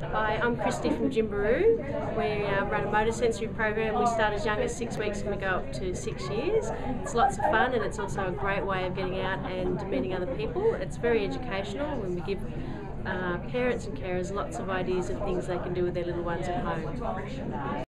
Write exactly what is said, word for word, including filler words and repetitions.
Hi, I'm Christy from Jimbaroo. We uh, run a motor sensory program. We start as young as six weeks and we go up to six years. It's lots of fun and it's also a great way of getting out and meeting other people. It's very educational when we give uh, parents and carers lots of ideas of things they can do with their little ones at home.